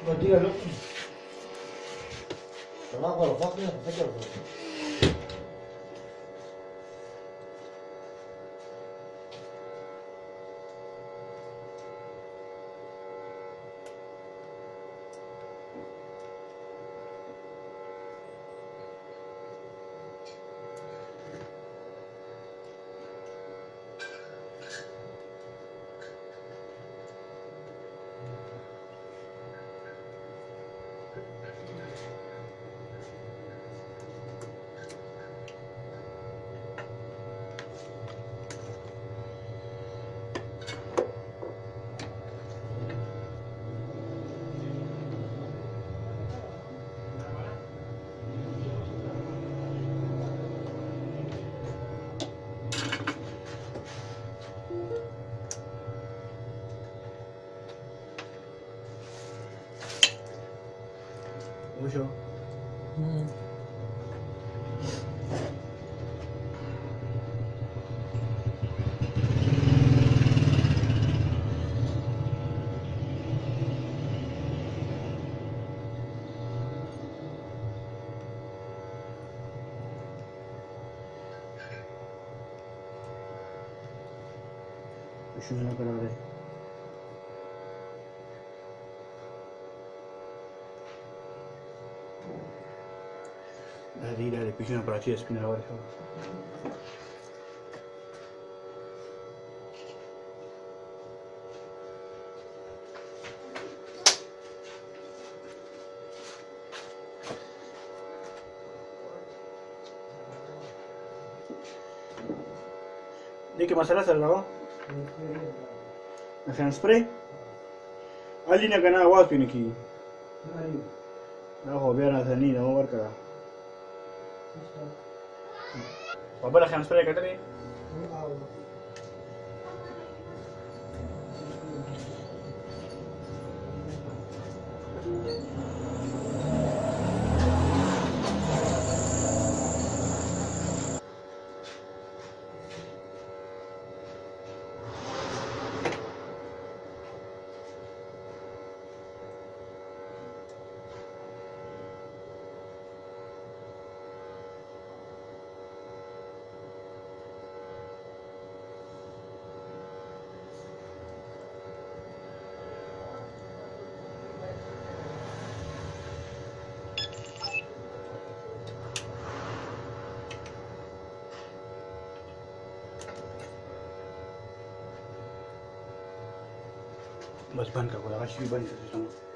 Ma dígalo. Trabajo a los fáciles, perfecto. Mucho. Şuna karar ver. Dale, piso una por aquí, espina la oreja. ¿De qué masala se lava? عشان سبراي قال لي انا واقف نكي لا هو بيانا ثانيين هو وركا وبلا عشان سبراي كتري बस बंद कर बोला, आज भी बंद कर देता हूँ।